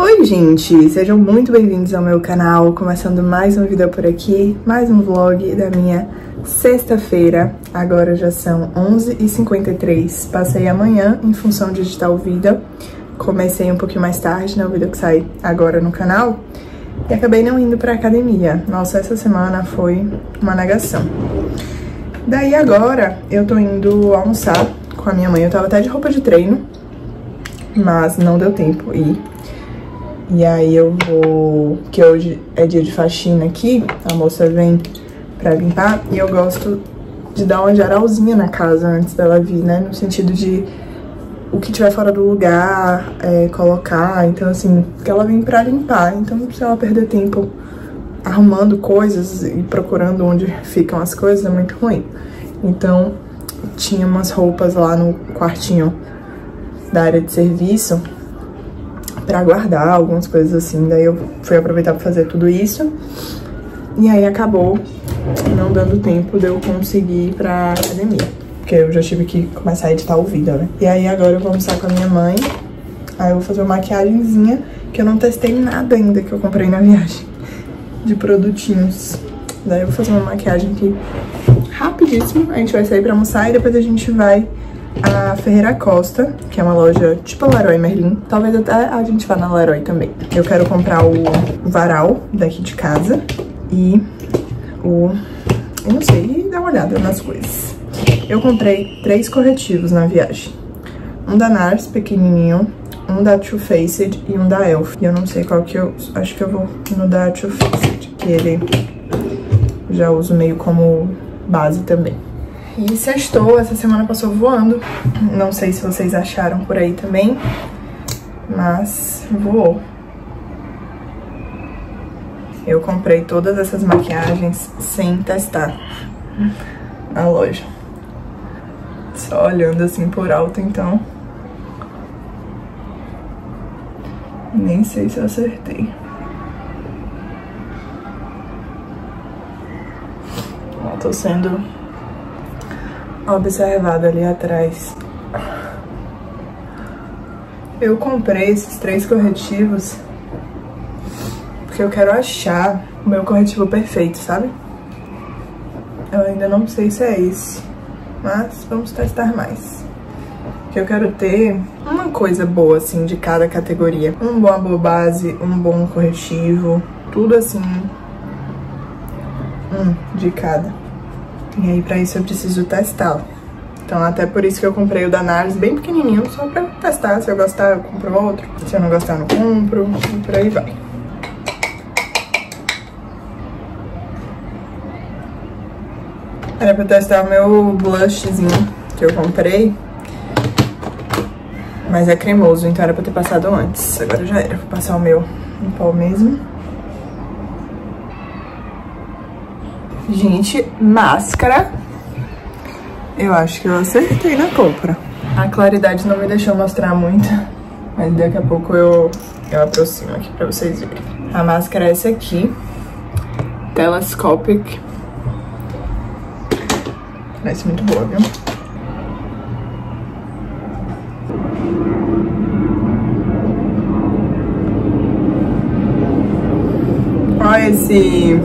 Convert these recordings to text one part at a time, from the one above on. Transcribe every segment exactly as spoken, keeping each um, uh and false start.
Oi gente, sejam muito bem-vindos ao meu canal, começando mais um vídeo por aqui, mais um vlog da minha sexta-feira. Agora já são onze e cinquenta e três, passei amanhã em função de editar o vídeo, comecei um pouquinho mais tarde, né, o vídeo que sai agora no canal, e acabei não indo pra academia. Nossa, essa semana foi uma negação. Daí agora eu tô indo almoçar com a minha mãe, eu tava até de roupa de treino, mas não deu tempo e E aí eu vou, que hoje é dia de faxina aqui, a moça vem pra limpar, e eu gosto de dar uma geralzinha na casa antes dela vir, né, no sentido de o que tiver fora do lugar, é, colocar, então assim, que ela vem pra limpar, então se ela perder tempo arrumando coisas e procurando onde ficam as coisas é muito ruim. Então tinha umas roupas lá no quartinho da área de serviço pra guardar, algumas coisas assim, daí eu fui aproveitar pra fazer tudo isso, e aí acabou não dando tempo de eu conseguir ir pra academia, porque eu já tive que começar a editar o vídeo, né? E aí agora eu vou almoçar com a minha mãe, aí eu vou fazer uma maquiagemzinha, que eu não testei nada ainda que eu comprei na viagem, de produtinhos. Daí eu vou fazer uma maquiagem aqui rapidíssimo, a gente vai sair pra almoçar e depois a gente vai a Ferreira Costa, que é uma loja tipo a Leroy Merlin. Talvez até a gente vá na Leroy também. Eu quero comprar o varal daqui de casa e o... eu não sei, e dar uma olhada nas coisas. Eu comprei três corretivos na viagem. Um da Nars, pequenininho, um da Too Faced e um da E L F. E eu não sei qual que eu... acho que eu vou no da Too Faced, que ele já uso meio como base também. E sextou, essa semana passou voando, não sei se vocês acharam por aí também, mas voou. Eu comprei todas essas maquiagens sem testar na loja, só olhando assim por alto, então nem sei se eu acertei. Ó, tô sendo observada ali atrás. Eu comprei esses três corretivos porque eu quero achar o meu corretivo perfeito, sabe? Eu ainda não sei se é esse, mas vamos testar mais. Porque eu quero ter uma coisa boa, assim, de cada categoria. Uma boa base, um bom corretivo, tudo assim, um de cada. E aí, pra isso, eu preciso testá-lo. Então, até por isso que eu comprei o da Nars bem pequenininho, só pra testar. Se eu gostar, eu compro outro. Se eu não gostar, eu não compro. E por aí vai. Era pra testar o meu blushzinho que eu comprei, mas é cremoso, então era pra ter passado antes. Agora já era. Vou passar o meu em pó mesmo. Gente, máscara, eu acho que eu acertei na compra. A claridade não me deixou mostrar muito, mas daqui a pouco eu, eu aproximo aqui pra vocês verem. A máscara é essa aqui, Telescopic. Parece muito boa, viu? Olha esse...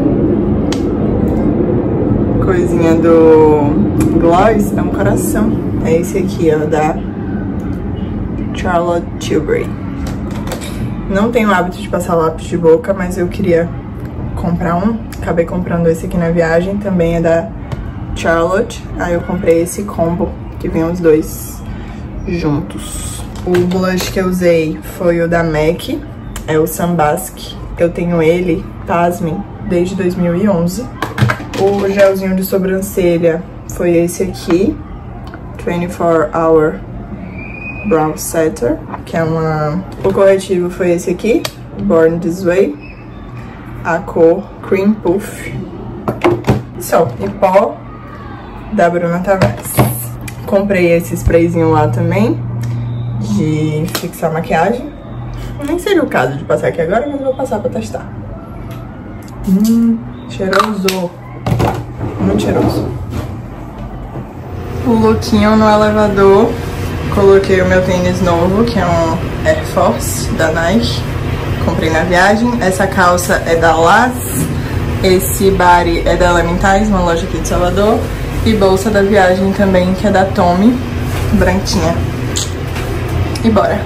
coisinha do gloss, é um coração. É esse aqui, ó, da Charlotte Tilbury. Não tenho o hábito de passar lápis de boca, mas eu queria comprar um. Acabei comprando esse aqui na viagem, também é da Charlotte. Aí eu comprei esse combo, que vem os dois juntos. O blush que eu usei foi o da MAC, é o Sunbask. Eu tenho ele, pasmem, desde dois mil e onze. O gelzinho de sobrancelha foi esse aqui, vinte e quatro hour Brow Setter, que é uma... O corretivo foi esse aqui, Born This Way, a cor Cream Puff. E só, e pó da Bruna Tavares. Comprei esse sprayzinho lá também, de fixar maquiagem. Nem seria o caso de passar aqui agora, mas eu vou passar pra testar. Hum, cheiroso. Muito cheiroso. O lookinho no elevador Coloquei o meu tênis novo, que é um Air Force da Nike. Comprei na viagem. Essa calça é da Laz. Esse body é da Elementais, uma loja aqui de Salvador. E bolsa da viagem também, que é da Tommy, branquinha. E bora!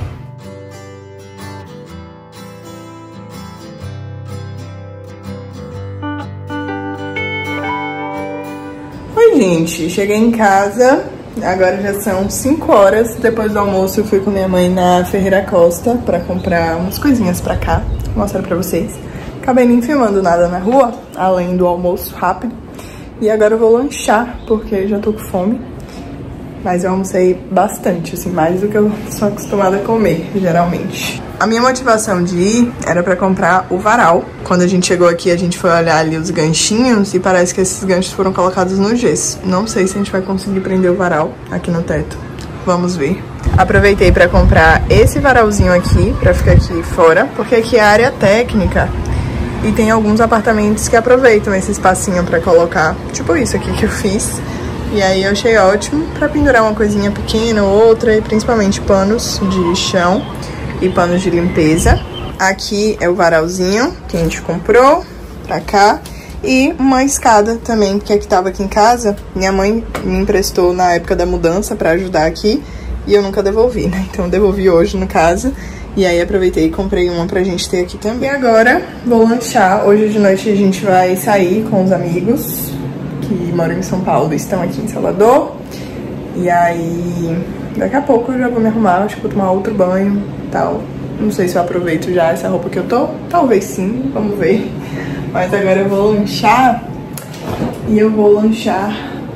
Oi, gente, cheguei em casa. Agora já são cinco horas. Depois do almoço eu fui com minha mãe na Ferreira Costa pra comprar umas coisinhas pra cá. Vou mostrar pra vocês. Acabei nem filmando nada na rua, além do almoço rápido. E agora eu vou lanchar, porque já tô com fome. Mas eu almocei bastante, assim, mais do que eu sou acostumada a comer, geralmente. A minha motivação de ir era pra comprar o varal. Quando a gente chegou aqui, a gente foi olhar ali os ganchinhos e parece que esses ganchos foram colocados no gesso. Não sei se a gente vai conseguir prender o varal aqui no teto. Vamos ver. Aproveitei pra comprar esse varalzinho aqui, pra ficar aqui fora, porque aqui é área técnica e tem alguns apartamentos que aproveitam esse espacinho pra colocar, tipo isso aqui que eu fiz. E aí eu achei ótimo pra pendurar uma coisinha pequena ou outra, e principalmente panos de chão e panos de limpeza. Aqui é o varalzinho que a gente comprou pra cá. E uma escada também, que é que tava aqui em casa. Minha mãe me emprestou na época da mudança pra ajudar aqui. E eu nunca devolvi, né? Então eu devolvi hoje no caso. E aí aproveitei e comprei uma pra gente ter aqui também. E agora vou lanchar. Hoje de noite a gente vai sair com os amigos que moram em São Paulo e estão aqui em Salvador. E aí daqui a pouco eu já vou me arrumar, acho que vou tomar outro banho e tal. Não sei se eu aproveito já essa roupa que eu tô. Talvez sim, vamos ver. Mas agora eu vou lanchar. E eu vou lanchar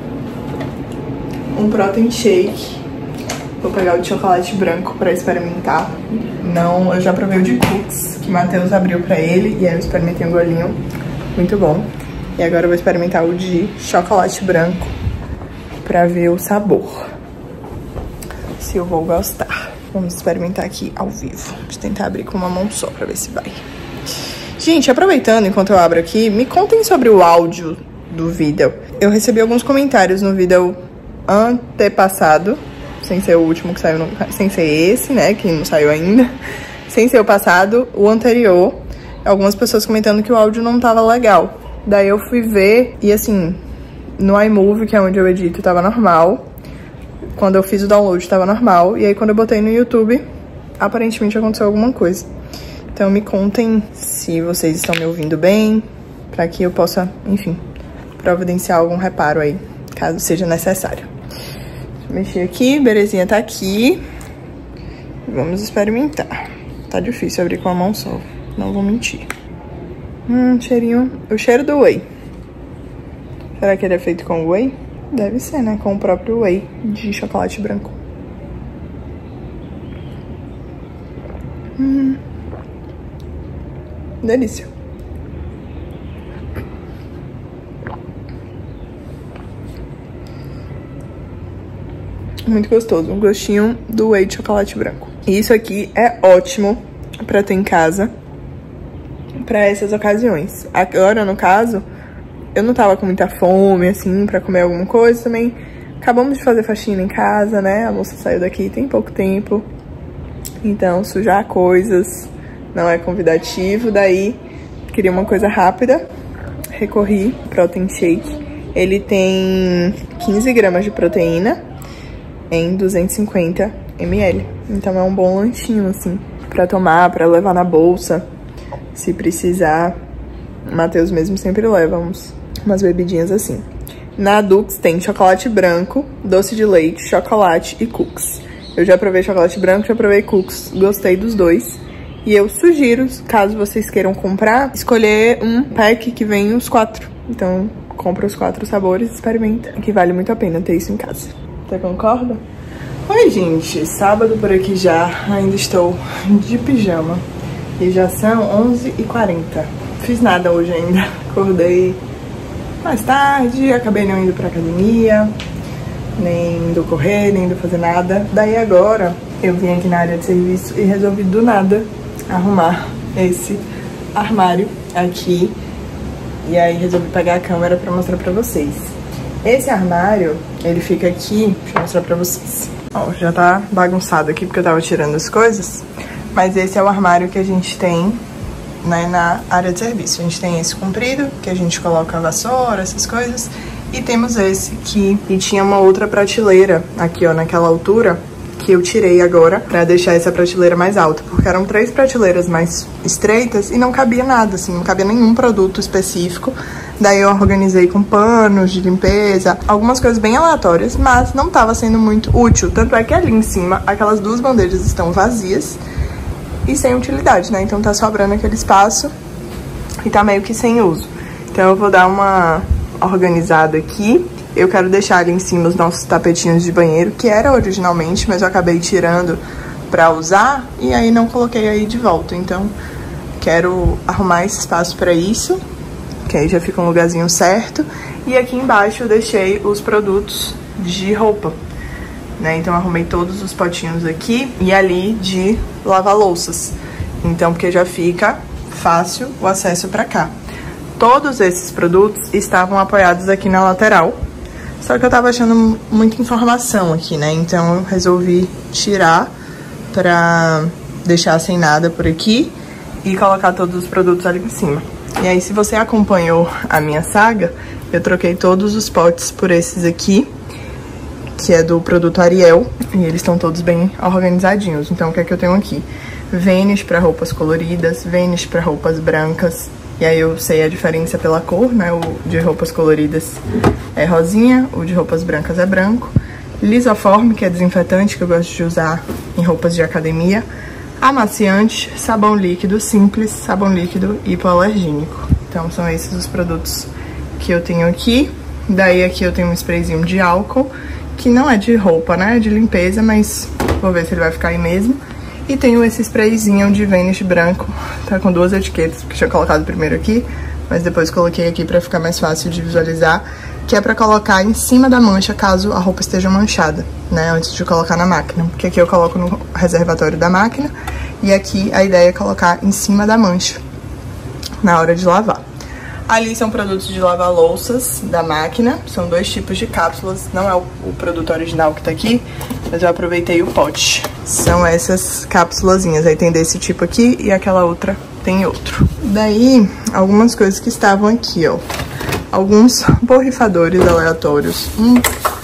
um protein shake. Vou pegar o de chocolate branco pra experimentar. Não, eu já provei o de cookies, que o Matheus abriu pra ele. E aí eu experimentei um golinho. Muito bom. E agora eu vou experimentar o de chocolate branco pra ver o sabor. Se eu vou gostar. Vamos experimentar aqui ao vivo. Vou tentar abrir com uma mão só pra ver se vai. Gente, aproveitando enquanto eu abro aqui, me contem sobre o áudio do vídeo. Eu recebi alguns comentários no vídeo antepassado, sem ser o último que saiu, no, sem ser esse, né, que não saiu ainda. Sem ser o passado, o anterior. Algumas pessoas comentando que o áudio não tava legal. Daí eu fui ver e assim, no iMovie, que é onde eu edito, tava normal. Quando eu fiz o download tava normal. E aí quando eu botei no YouTube, aparentemente aconteceu alguma coisa. Então me contem se vocês estão me ouvindo bem, pra que eu possa, enfim, providenciar algum reparo aí, caso seja necessário. Deixa eu mexer aqui, belezinha tá aqui. Vamos experimentar. Tá difícil abrir com a mão só, não vou mentir. Hum, cheirinho, o cheiro do whey. Será que ele é feito com whey? Deve ser, né? Com o próprio whey de chocolate branco. Hum. Delícia. Muito gostoso. Um gostinho do whey de chocolate branco. E isso aqui é ótimo pra ter em casa pra essas ocasiões. Agora, no caso, eu não tava com muita fome, assim, pra comer alguma coisa também. Acabamos de fazer faxina em casa, né? A moça saiu daqui tem pouco tempo. Então, sujar coisas não é convidativo. Daí, queria uma coisa rápida. Recorri ao Protein Shake. Ele tem quinze gramas de proteína em duzentos e cinquenta mililitros. Então, é um bom lanchinho, assim, pra tomar, pra levar na bolsa. Se precisar, o Matheus mesmo sempre leva uns, umas bebidinhas assim. Na Dux tem chocolate branco, doce de leite, chocolate e cookies. Eu já provei chocolate branco, já provei cookies, gostei dos dois. E eu sugiro, caso vocês queiram comprar, escolher um pack que vem os quatro. Então, compra os quatro sabores e experimenta, que vale muito a pena ter isso em casa. Você concorda? Oi, gente, sábado por aqui já, ainda estou de pijama. E já são onze e quarenta. Fiz nada hoje ainda. Acordei mais tarde, acabei não indo pra academia, nem indo correr, nem indo fazer nada. Daí agora eu vim aqui na área de serviço e resolvi do nada arrumar esse armário aqui. E aí resolvi pegar a câmera pra mostrar pra vocês. Esse armário, ele fica aqui, deixa eu mostrar pra vocês. Ó, já tá bagunçado aqui porque eu tava tirando as coisas. Mas esse é o armário que a gente tem, né, na área de serviço. A gente tem esse comprido, que a gente coloca a vassoura, essas coisas. E temos esse que e tinha uma outra prateleira aqui, ó, naquela altura, que eu tirei agora pra deixar essa prateleira mais alta. Porque eram três prateleiras mais estreitas e não cabia nada, assim, não cabia nenhum produto específico. Daí eu organizei com panos de limpeza, algumas coisas bem aleatórias, mas não tava sendo muito útil. Tanto é que ali em cima, aquelas duas bandejas estão vazias e sem utilidade, né? Então tá sobrando aquele espaço e tá meio que sem uso. Então eu vou dar uma organizada aqui. Eu quero deixar ali em cima os nossos tapetinhos de banheiro, que era originalmente, mas eu acabei tirando pra usar e aí não coloquei aí de volta. Então quero arrumar esse espaço pra isso, que aí já fica um lugarzinho certo. E aqui embaixo eu deixei os produtos de roupa, né? Então arrumei todos os potinhos aqui e ali de lavar louças. Então, porque já fica fácil o acesso pra cá. Todos esses produtos estavam apoiados aqui na lateral. Só que eu tava achando muita informação aqui, né? Então eu resolvi tirar pra deixar sem nada por aqui e colocar todos os produtos ali em cima. E aí, se você acompanhou a minha saga, eu troquei todos os potes por esses aqui, que é do produto Ariel, e eles estão todos bem organizadinhos. Então, o que é que eu tenho aqui? Vênis para roupas coloridas, vênis para roupas brancas, e aí eu sei a diferença pela cor, né? O de roupas coloridas é rosinha, o de roupas brancas é branco. Lisoforme, que é desinfetante, que eu gosto de usar em roupas de academia. Amaciante, sabão líquido simples, sabão líquido hipoalergênico. Então são esses os produtos que eu tenho aqui. Daí aqui eu tenho um sprayzinho de álcool, que não é de roupa, né? É de limpeza, mas vou ver se ele vai ficar aí mesmo. E tenho esse sprayzinho de Vanish branco, tá com duas etiquetas, porque tinha colocado primeiro aqui, mas depois coloquei aqui pra ficar mais fácil de visualizar, que é pra colocar em cima da mancha caso a roupa esteja manchada, né, antes de colocar na máquina. Porque aqui eu coloco no reservatório da máquina e aqui a ideia é colocar em cima da mancha na hora de lavar. Ali são produtos de lavar louças da máquina, são dois tipos de cápsulas, não é o, o produto original que tá aqui, mas eu aproveitei o pote. São essas cápsulazinhas, aí tem desse tipo aqui e aquela outra tem outro. Daí, algumas coisas que estavam aqui, ó. Alguns borrifadores aleatórios, um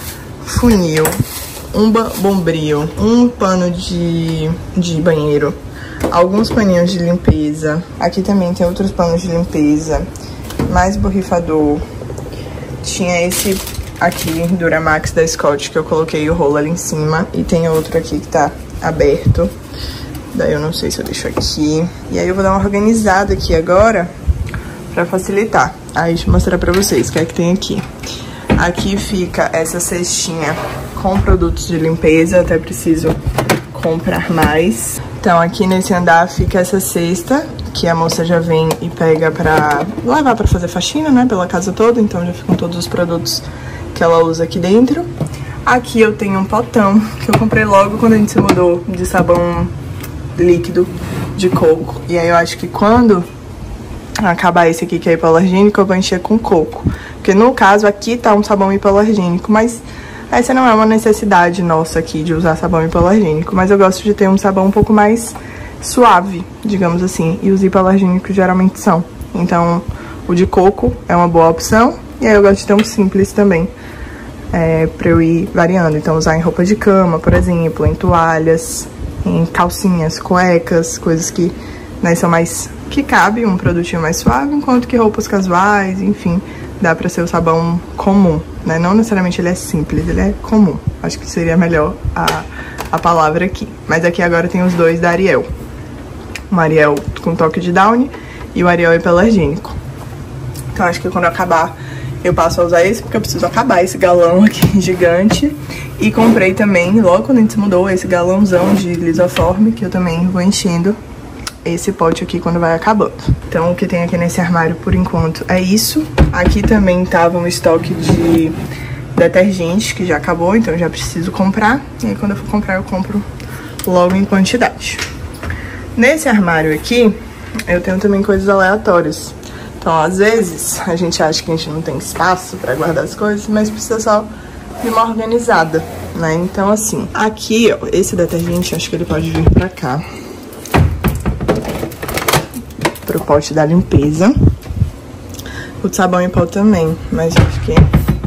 funil, um bombril, um pano de, de banheiro, alguns paninhos de limpeza. Aqui também tem outros panos de limpeza, mais borrifador. Tinha esse aqui, Duramax da Scott, que eu coloquei o rolo ali em cima. E tem outro aqui que tá aberto. Daí eu não sei se eu deixo aqui. E aí eu vou dar uma organizada aqui agora pra facilitar. Aí deixa eu mostrar pra vocês o que é que tem aqui. Aqui fica essa cestinha com produtos de limpeza. Até preciso comprar mais. Então aqui nesse andar fica essa cesta, que a moça já vem e pega pra levar pra fazer faxina, né, pela casa toda. Então já ficam todos os produtos que ela usa aqui dentro. Aqui eu tenho um potão, que eu comprei logo quando a gente se mudou, de sabão líquido de coco. E aí eu acho que quando acabar esse aqui que é hipoalergênico, eu vou encher com coco. Porque no caso aqui tá um sabão hipoalergênico, mas essa não é uma necessidade nossa aqui de usar sabão hipoalergênico. Mas eu gosto de ter um sabão um pouco mais suave, digamos assim. E os hipoalergênicos geralmente são. Então o de coco é uma boa opção. E aí eu gosto de ter um simples também, é, pra eu ir variando. Então usar em roupa de cama, por exemplo, em toalhas, em calcinhas, cuecas, coisas que, né, são mais... que cabe um produtinho mais suave, enquanto que roupas casuais, enfim, dá pra ser o sabão comum, né? Não necessariamente ele é simples, ele é comum. Acho que seria melhor a, a palavra aqui. Mas aqui agora tem os dois da Ariel. Um Ariel com toque de Downy e o Ariel hipoalergênico. Então acho que quando eu acabar eu passo a usar esse, porque eu preciso acabar esse galão aqui gigante. E comprei também, logo quando a gente se mudou, esse galãozão de lisoforme, que eu também vou enchendo esse pote aqui quando vai acabando. Então o que tem aqui nesse armário por enquanto é isso. Aqui também tava um estoque de detergente que já acabou, então eu já preciso comprar. E aí quando eu for comprar eu compro logo em quantidade. Nesse armário aqui eu tenho também coisas aleatórias. Então às vezes a gente acha que a gente não tem espaço pra guardar as coisas, mas precisa só de uma organizada, né? Então, assim, aqui, ó, esse detergente, acho que ele pode vir pra cá. Pro pote da limpeza. O de sabão em pó também, mas acho que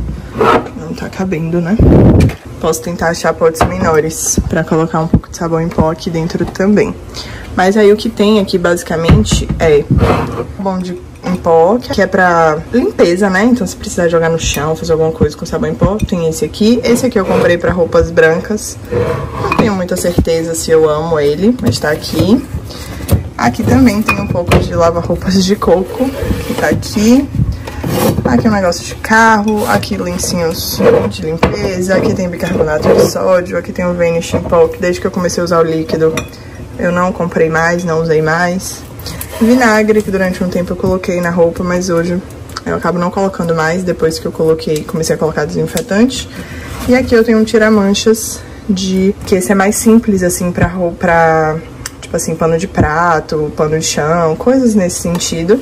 não tá cabendo, né? Posso tentar achar potes menores pra colocar um pouco de sabão em pó aqui dentro também. Mas aí o que tem aqui, basicamente, é sabão de em pó, que é pra limpeza, né? Então, se precisar jogar no chão, fazer alguma coisa com sabão em pó, tem esse aqui. Esse aqui eu comprei pra roupas brancas. Não tenho muita certeza se eu amo ele, mas tá aqui. Aqui também tem um pouco de lava-roupas de coco, que tá aqui. Aqui é um negócio de carro, aqui lencinhos de limpeza, aqui tem bicarbonato de sódio, aqui tem o Vanish em pó, que desde que eu comecei a usar o líquido eu não comprei mais, não usei mais. Vinagre, que durante um tempo eu coloquei na roupa, mas hoje eu acabo não colocando mais, depois que eu coloquei, comecei a colocar desinfetante. E aqui eu tenho um tira-manchas, de que esse é mais simples, assim, pra roupa, pra, tipo assim, pano de prato, pano de chão, coisas nesse sentido.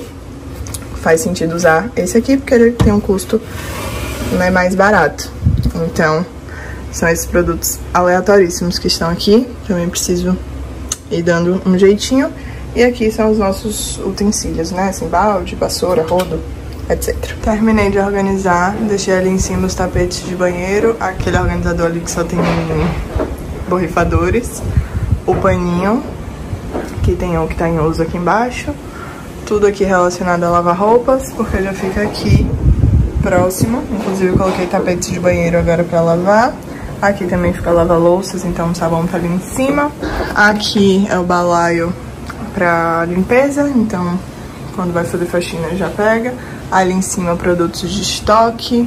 Faz sentido usar esse aqui, porque ele tem um custo, né, mais barato. Então, são esses produtos aleatoríssimos que estão aqui. Também preciso ir dando um jeitinho. E aqui são os nossos utensílios, né? Assim, balde, vassoura, rodo, etcétera. Terminei de organizar, deixei ali em cima os tapetes de banheiro, aquele organizador ali que só tem borrifadores, o paninho, que tem um que tá em uso aqui embaixo, tudo aqui relacionado a lavar roupas, porque já fica aqui próximo. Inclusive eu coloquei tapetes de banheiro agora pra lavar. Aqui também fica lava-louças, então o sabão tá ali em cima. Aqui é o balaio pra limpeza, então quando vai fazer faxina já pega. Ali em cima produtos de estoque.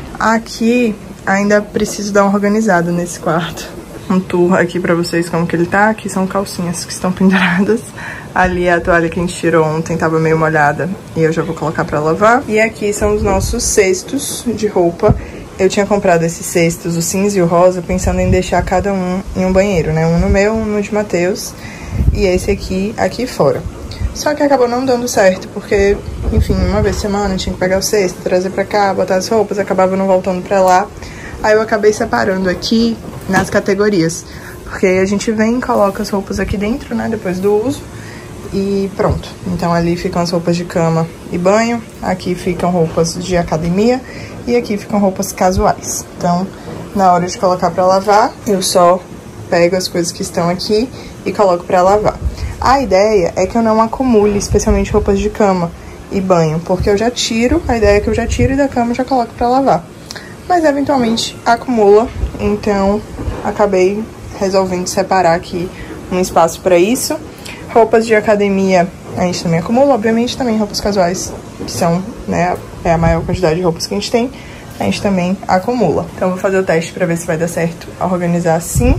Aqui ainda preciso dar uma organizada nesse quarto. Um tour aqui pra vocês como que ele tá. Aqui são calcinhas que estão penduradas. Ali é a toalha que a gente tirou ontem, tava meio molhada e eu já vou colocar pra lavar. E aqui são os nossos cestos de roupa. Eu tinha comprado esses cestos, o cinza e o rosa, pensando em deixar cada um em um banheiro, né? Um no meu, um no de Matheus e esse aqui, aqui fora. Só que acabou não dando certo, porque, enfim, uma vez por semana eu tinha que pegar o cesto, trazer pra cá, botar as roupas, acabava não voltando pra lá. Aí eu acabei separando aqui nas categorias, porque a gente vem e coloca as roupas aqui dentro, né, depois do uso, e pronto. Então ali ficam as roupas de cama e banho, aqui ficam roupas de academia e aqui ficam roupas casuais. Então, na hora de colocar pra lavar, eu só pego as coisas que estão aqui e coloco pra lavar. A ideia é que eu não acumule, especialmente roupas de cama e banho, porque eu já tiro, a ideia é que eu já tiro e da cama já coloco pra lavar. Mas eventualmente acumula, então acabei resolvendo separar aqui um espaço pra isso. Roupas de academia a gente também acumula, obviamente também roupas casuais, que são, né, é a maior quantidade de roupas que a gente tem, a gente também acumula. Então vou fazer o teste pra ver se vai dar certo a organizar assim.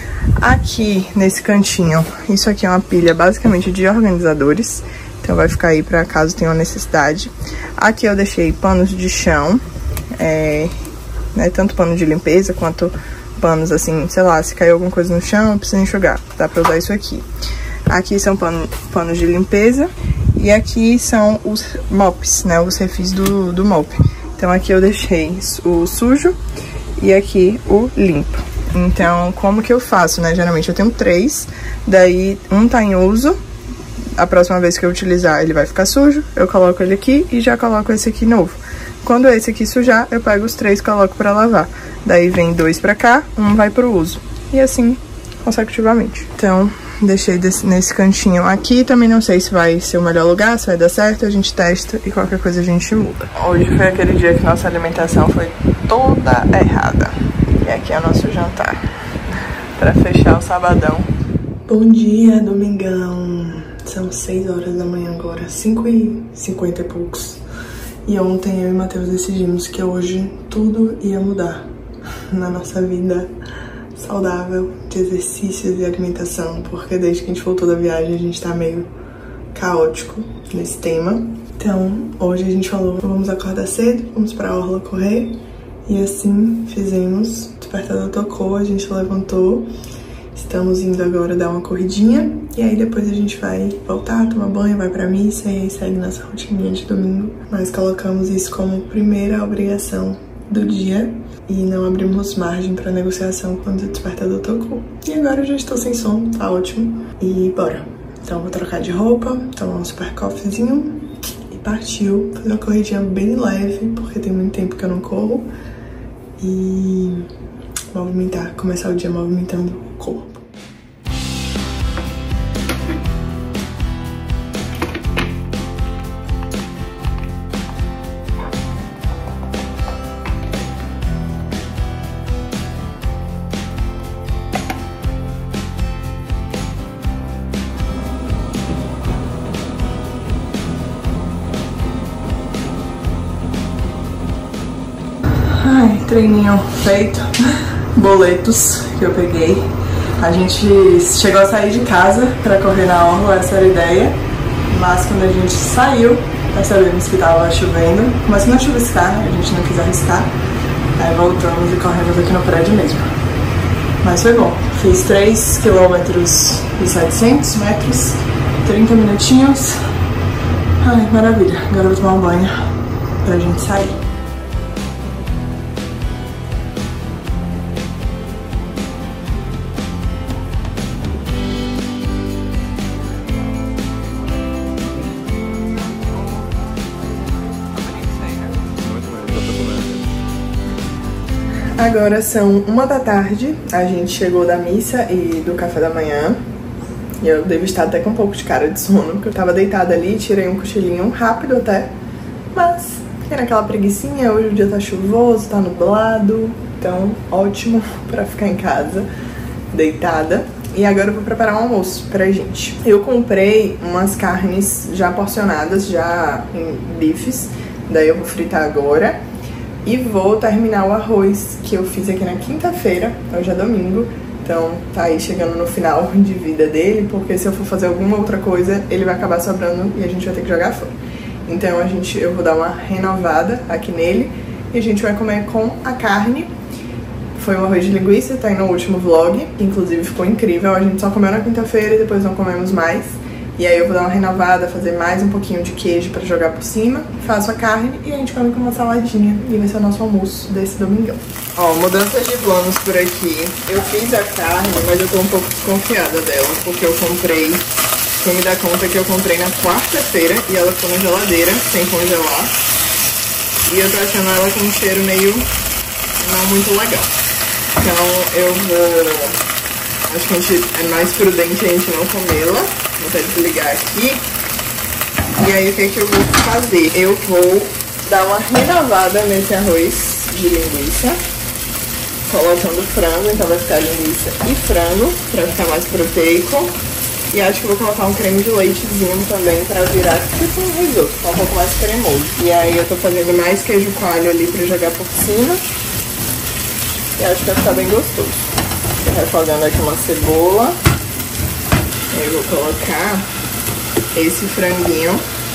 Aqui nesse cantinho, isso aqui é uma pilha basicamente de organizadores, então vai ficar aí pra caso tenha uma necessidade. Aqui eu deixei panos de chão, é, né, tanto pano de limpeza quanto panos assim, sei lá, se caiu alguma coisa no chão, precisa enxugar, dá pra usar isso aqui. Aqui são pano, panos de limpeza e aqui são os mops, né, os refis do, do mop. Então aqui eu deixei o sujo e aqui o limpo. Então, como que eu faço, né? Geralmente eu tenho três, daí um tá em uso, a próxima vez que eu utilizar ele vai ficar sujo, eu coloco ele aqui e já coloco esse aqui novo. Quando esse aqui sujar, eu pego os três e coloco pra lavar. Daí vem dois pra cá, um vai pro uso. E assim, consecutivamente. Então, deixei desse, nesse cantinho aqui. Também não sei se vai ser o melhor lugar, se vai dar certo. A gente testa e qualquer coisa a gente muda. Hoje foi aquele dia que nossa alimentação foi toda errada. E aqui é o nosso jantar, pra fechar o sabadão. Bom dia, domingão. São seis horas da manhã agora, cinco e cinquenta e poucos. E ontem eu e o Matheus decidimos que hoje tudo ia mudar na nossa vida saudável, de exercícios e alimentação, porque desde que a gente voltou da viagem a gente tá meio caótico nesse tema. Então, hoje a gente falou, vamos acordar cedo, vamos pra orla correr, e assim fizemos. O despertador tocou, a gente levantou, estamos indo agora dar uma corridinha, e aí depois a gente vai voltar, tomar banho, vai pra missa, e aí segue nossa rotininha de domingo. Nós colocamos isso como primeira obrigação do dia. e não abrimos margem para negociação quando o despertador tocou. E agora eu já estou sem sono, tá ótimo. E bora. Então eu vou trocar de roupa, tomar um super coffeezinho e partiu. Fazer uma corridinha bem leve, porque tem muito tempo que eu não corro. E movimentar, começar o dia movimentando o corpo. Ai, treininho feito, boletos que eu peguei. A gente chegou a sair de casa pra correr na orla, essa era a ideia. Mas quando a gente saiu, percebemos que tava chovendo. Mas se não chuviscar, a gente não quis arriscar. Aí voltamos e corremos aqui no prédio mesmo. Mas foi bom. Fiz três quilômetros e setecentos metros, trinta minutinhos. Ai, maravilha. Agora eu vou tomar um banho pra gente sair. Agora são uma da tarde, a gente chegou da missa e do café da manhã. E eu devo estar até com um pouco de cara de sono, porque eu tava deitada ali, tirei um cochilinho rápido até. Mas, fiquei naquela preguicinha, hoje o dia tá chuvoso, tá nublado. Então, ótimo pra ficar em casa, deitada. E agora eu vou preparar um almoço pra gente. Eu comprei umas carnes já porcionadas, já em bifes. Daí eu vou fritar agora. E vou terminar o arroz que eu fiz aqui na quinta-feira, hoje é domingo. Então tá aí chegando no final de vida dele, porque se eu for fazer alguma outra coisa, ele vai acabar sobrando e a gente vai ter que jogar fora. Então a gente, eu vou dar uma renovada aqui nele e a gente vai comer com a carne. Foi um arroz de linguiça, tá aí no último vlog, inclusive ficou incrível. A gente só comeu na quinta-feira e depois não comemos mais. E aí eu vou dar uma renovada, fazer mais um pouquinho de queijo pra jogar por cima. Faço a carne e a gente come com uma saladinha. E vai ser o nosso almoço desse domingão. Ó, mudanças de planos por aqui. Eu fiz a carne, mas eu tô um pouco desconfiada dela. Porque eu comprei... Fui me dar conta que eu comprei na quarta-feira e ela ficou na geladeira, sem congelar. E eu tô achando ela com um cheiro meio... não muito legal. Então eu vou... Acho que a gente é mais prudente a gente não comê-la. Vou até desligar aqui. E aí o que é que eu vou fazer? Eu vou dar uma renovada nesse arroz de linguiça, colocando frango, então vai ficar linguiça e frango, pra ficar mais proteico. E acho que eu vou colocar um creme de leitezinho também pra virar tipo um risoto, ficar um pouco mais cremoso. E aí eu tô fazendo mais queijo coalho ali pra jogar por cima. E acho que vai ficar bem gostoso. Tô refogando aqui uma cebola. Eu vou colocar esse franguinho.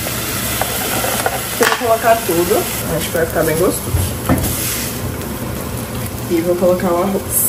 Eu vou colocar tudo. Acho que vai ficar bem gostoso. E vou colocar o arroz.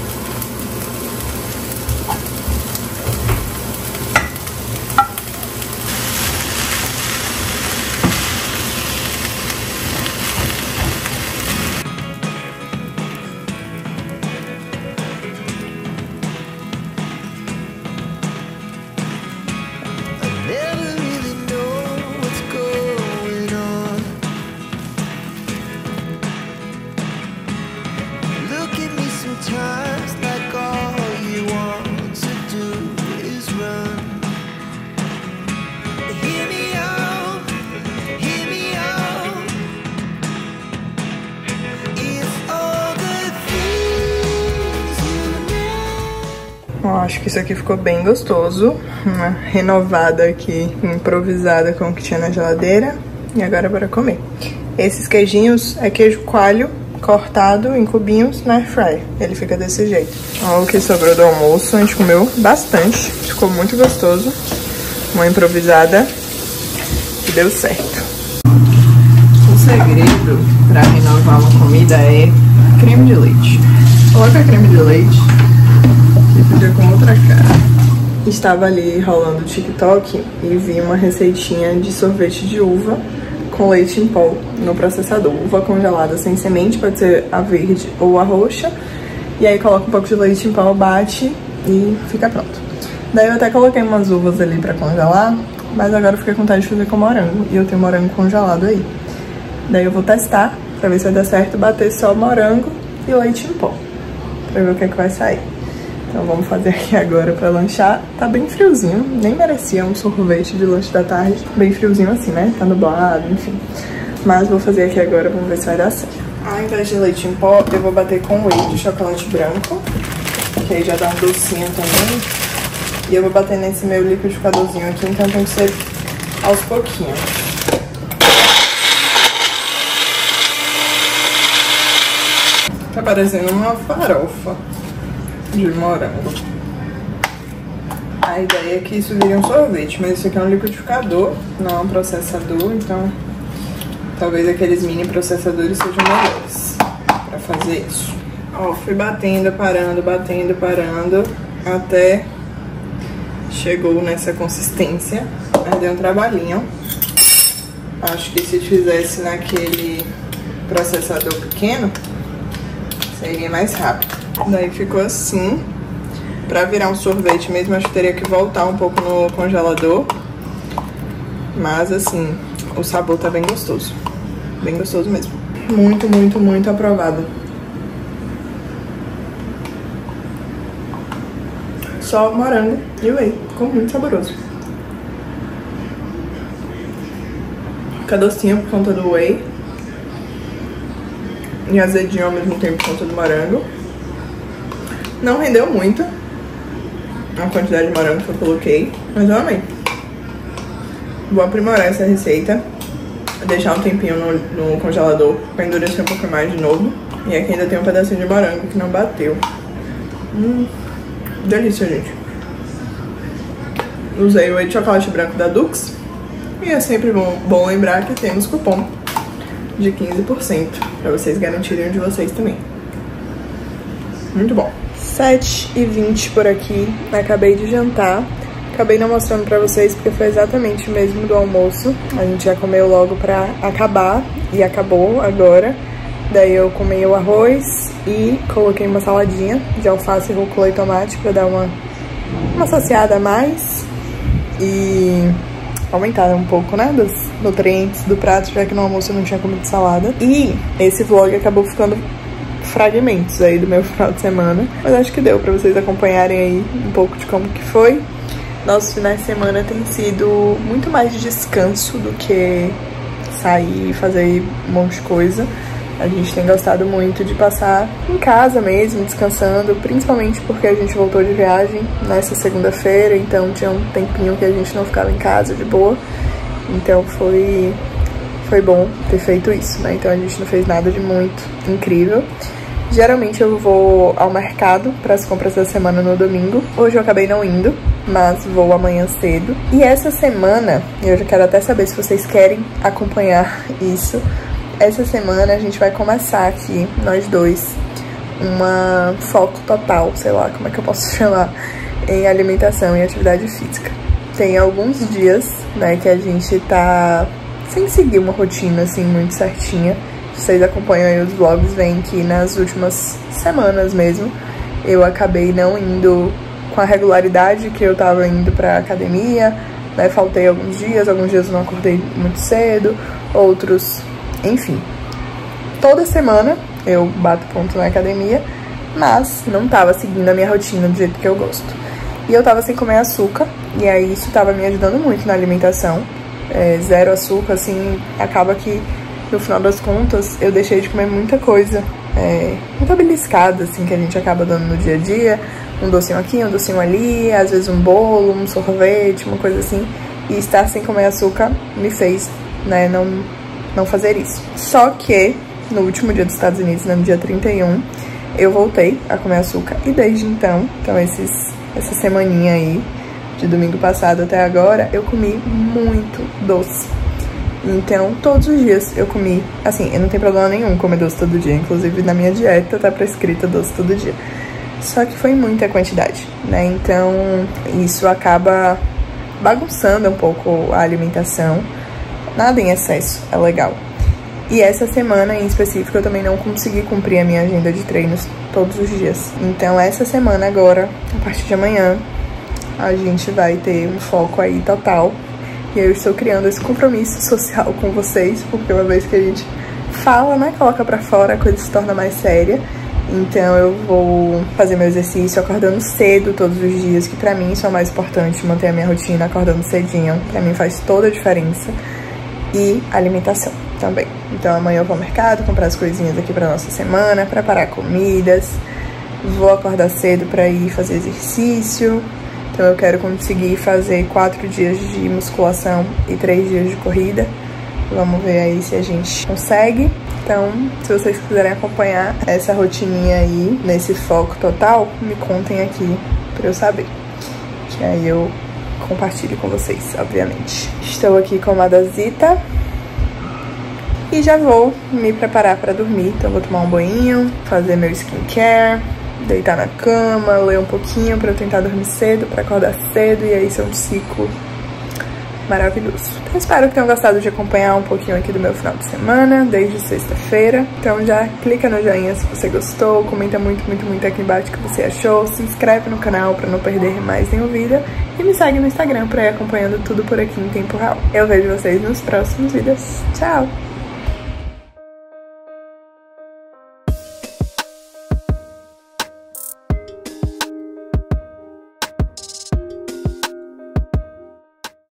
Acho que isso aqui ficou bem gostoso. Uma renovada aqui, improvisada com o que tinha na geladeira. E agora bora comer. Esses queijinhos é queijo coalho cortado em cubinhos na air fryer. Ele fica desse jeito. Olha o que sobrou do almoço. A gente comeu bastante. Ficou muito gostoso. Uma improvisada que deu certo. O segredo para renovar uma comida é creme de leite. Coloca creme de leite e fica com outra cara. Estava ali rolando o TikTok e vi uma receitinha de sorvete de uva com leite em pó no processador. Uva congelada sem semente, pode ser a verde ou a roxa. E aí coloca um pouco de leite em pó, bate e fica pronto. Daí eu até coloquei umas uvas ali pra congelar, mas agora eu fiquei com vontade de fazer com morango. E eu tenho morango congelado aí. Daí eu vou testar pra ver se vai dar certo bater só morango e leite em pó, pra ver o que é que vai sair. Então vamos fazer aqui agora pra lanchar. Tá bem friozinho, nem merecia um sorvete de lanche da tarde. Bem friozinho assim, né? Tá nublado, enfim. Mas vou fazer aqui agora, vamos ver se vai dar certo. Ao invés de leite em pó, eu vou bater com whey de chocolate branco, que aí já dá um docinho também. E eu vou bater nesse meu liquidificadorzinho aqui, então tem que ser aos pouquinhos. Tá parecendo uma farofa de morango. A ideia é que isso vire um sorvete, mas isso aqui é um liquidificador, não é um processador, então talvez aqueles mini processadores sejam melhores pra fazer isso. Ó, fui batendo, parando, batendo, parando, até chegou nessa consistência, mas deu um trabalhinho. Acho que se fizesse naquele processador pequeno, seria mais rápido. Daí ficou assim. Pra virar um sorvete mesmo, acho que teria que voltar um pouco no congelador. Mas assim, o sabor tá bem gostoso. Bem gostoso mesmo. Muito, muito, muito aprovado. Só morango e whey. Ficou muito saboroso. Fica docinho por conta do whey. E azedinho ao mesmo tempo por conta do morango. Não rendeu muito a quantidade de morango que eu coloquei, mas eu amei. Vou aprimorar essa receita, deixar um tempinho no, no congelador pra endurecer um pouco mais de novo. E aqui ainda tem um pedacinho de morango que não bateu. Hum, delícia, gente. Usei o whey de chocolate branco da Dux. E é sempre bom, bom lembrar que temos cupom de quinze por cento pra vocês garantirem o de vocês também. Muito bom. sete e vinte por aqui, acabei de jantar. Acabei não mostrando pra vocês porque foi exatamente o mesmo do almoço. A gente já comeu logo pra acabar e acabou agora. Daí eu comi o arroz e coloquei uma saladinha de alface, rúcula e tomate pra dar uma, uma saciada a mais e aumentar um pouco, né, dos nutrientes do prato, já que no almoço eu não tinha comido salada. E esse vlog acabou ficando fragmentos aí do meu final de semana, mas acho que deu pra vocês acompanharem aí um pouco de como que foi. Nossos finais de semana tem sido muito mais de descanso do que sair e fazer um monte de coisa. A gente tem gostado muito de passar em casa mesmo, descansando, principalmente porque a gente voltou de viagem nessa segunda-feira, então tinha um tempinho que a gente não ficava em casa de boa, então foi, foi bom ter feito isso, né? Então a gente não fez nada de muito incrível. Geralmente eu vou ao mercado para as compras da semana no domingo. Hoje eu acabei não indo, mas vou amanhã cedo. E essa semana, eu já quero até saber se vocês querem acompanhar isso. Essa semana a gente vai começar aqui, nós dois, uma foco total, sei lá como é que eu posso chamar, em alimentação e atividade física. Tem alguns dias, né, que a gente tá sem seguir uma rotina, assim, muito certinha. Vocês acompanham aí os vlogs, veem que nas últimas semanas mesmo, eu acabei não indo com a regularidade que eu tava indo pra academia, né, faltei alguns dias, alguns dias eu não acordei muito cedo, outros... Enfim, toda semana eu bato ponto na academia, mas não tava seguindo a minha rotina do jeito que eu gosto. E eu tava sem comer açúcar, e aí isso tava me ajudando muito na alimentação. É, zero açúcar, assim, acaba que no final das contas eu deixei de comer muita coisa, é, muita beliscada, assim, que a gente acaba dando no dia a dia. Um docinho aqui, um docinho ali, às vezes um bolo, um sorvete, uma coisa assim. E estar sem comer açúcar me fez, né, não... não fazer isso. Só que no último dia dos Estados Unidos, no dia trinta e um, eu voltei a comer açúcar e desde então, então esses, essa semaninha aí, de domingo passado até agora, eu comi muito doce. Então todos os dias eu comi, assim, eu não tenho problema nenhum comer doce todo dia, inclusive na minha dieta tá prescrita doce todo dia. Só que foi muita quantidade, né, então isso acaba bagunçando um pouco a alimentação. nada em excesso é legal. E essa semana em específico eu também não consegui cumprir a minha agenda de treinos todos os dias. Então essa semana agora, a partir de amanhã, a gente vai ter um foco aí total. E eu estou criando esse compromisso social com vocês, porque uma vez que a gente fala, né, coloca pra fora, a coisa se torna mais séria. Então eu vou fazer meu exercício acordando cedo todos os dias, que pra mim isso é o mais importante, manter a minha rotina acordando cedinho. Pra mim faz toda a diferença. E alimentação também. Então amanhã eu vou ao mercado, comprar as coisinhas aqui pra nossa semana, preparar comidas. Vou acordar cedo pra ir fazer exercício. Então eu quero conseguir fazer quatro dias de musculação e três dias de corrida. Vamos ver aí se a gente consegue. Então, se vocês quiserem acompanhar essa rotininha aí, nesse foco total, me contem aqui pra eu saber. Que aí eu compartilho com vocês, obviamente. Estou aqui com uma dosita. E já vou me preparar pra dormir. Então vou tomar um banho, fazer meu skincare, deitar na cama, ler um pouquinho pra eu tentar dormir cedo, pra acordar cedo, e aí ser um ciclo maravilhoso. Então espero que tenham gostado de acompanhar um pouquinho aqui do meu final de semana, desde sexta-feira. Então já clica no joinha se você gostou, comenta muito, muito, muito aqui embaixo o que você achou, se inscreve no canal pra não perder mais nenhum vídeo e me segue no Instagram pra ir acompanhando tudo por aqui em tempo real. Eu vejo vocês nos próximos vídeos. Tchau!